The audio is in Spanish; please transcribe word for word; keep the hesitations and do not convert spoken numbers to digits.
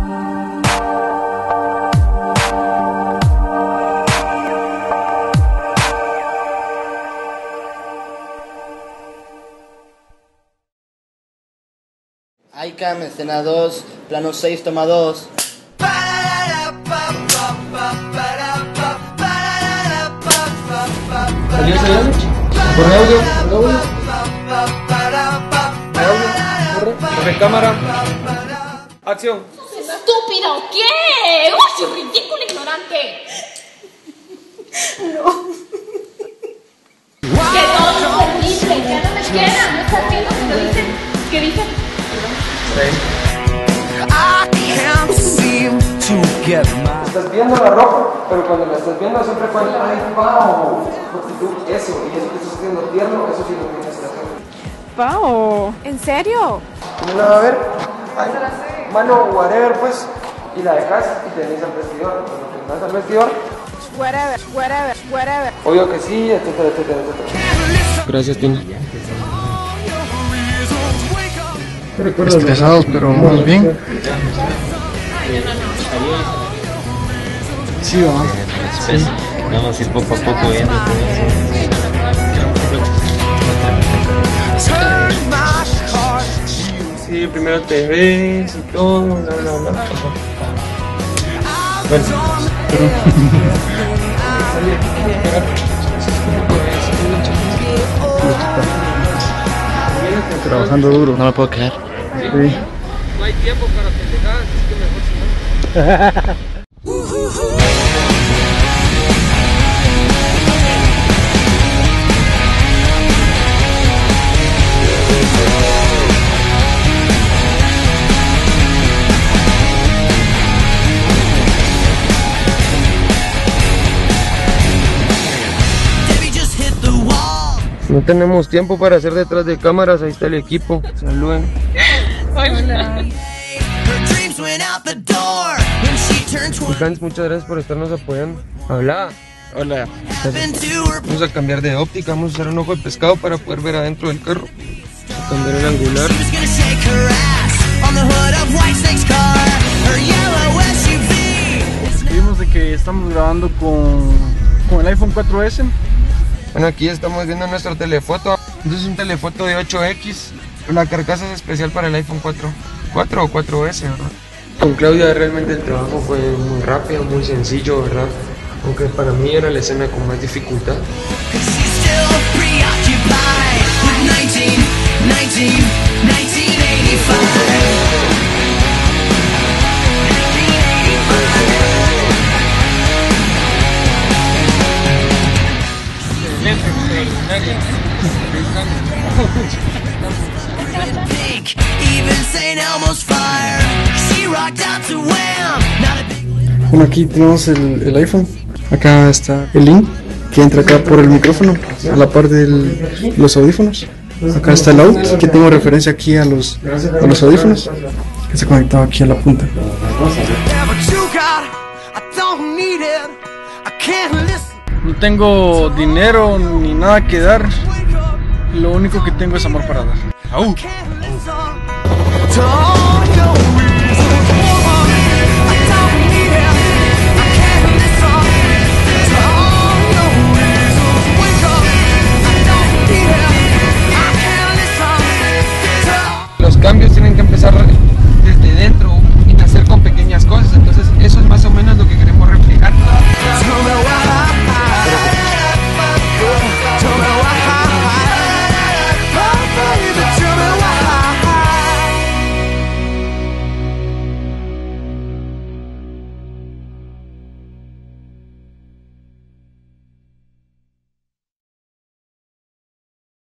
ICAM, escena dos, plano seis, toma dos. ¿Salió ese audio? ¿Corre audio? ¿Corre audio? ¿Corre audio? ¿Corre? ¿Corre cámara? ¡Acción! ¿Estúpido qué? ¡Uy, ridículo ignorante! No. Que todos lo dicen, ya no me quedan, no estás viendo que lo dicen. ¿Qué dicen? Estás viendo la ropa, pero cuando la estás viendo siempre cuenta, ay, Pao, porque tú, eso, y eso que estás haciendo tierno, eso sí lo tienes que hacer. Pao, ¿en serio? ¿No la va a ver? Ay, mano, whatever, pues, y la dejas y te venís al vestidor. Cuando te vas al vestidor, Whatever, whatever, whatever. obvio que sí, etcétera, etcétera, etcétera. Gracias, Tina. Estresados, pero vamos bien. Sí, vamos. Sí. Vamos a ir poco a poco viendo. Sí, primero te ves y todo, bla, bla, bla. Bueno, pero... Trabajando duro, no me puedo quedar. Sí. No hay tiempo para pendejadas, es que mejor si no. No tenemos tiempo para hacer detrás de cámaras, ahí está el equipo. Saluden. Hola. Chicans, muchas gracias por estarnos apoyando. Habla. Hola. Vamos a cambiar de óptica, vamos a usar un ojo de pescado para poder ver adentro del carro. Vamos a cambiar el angular. Vimos de que estamos grabando con, con el iPhone cuatro ese. Bueno, aquí estamos viendo nuestro telefoto. Entonces es un telefoto de ocho equis. La carcasa es especial para el iPhone cuatro. cuatro o cuatro ese, ¿verdad? Con Claudia realmente el trabajo fue muy rápido, muy sencillo, ¿verdad? Aunque para mí era la escena con más dificultad. Bueno, aquí tenemos el, el iPhone. Acá está el link que entra acá por el micrófono a la par de los audífonos. Acá está el out, que tengo referencia aquí a los, a los audífonos, que está conectado aquí a la punta. No tengo dinero ni nada que dar. Lo único que tengo es amor para dar. ¡Au!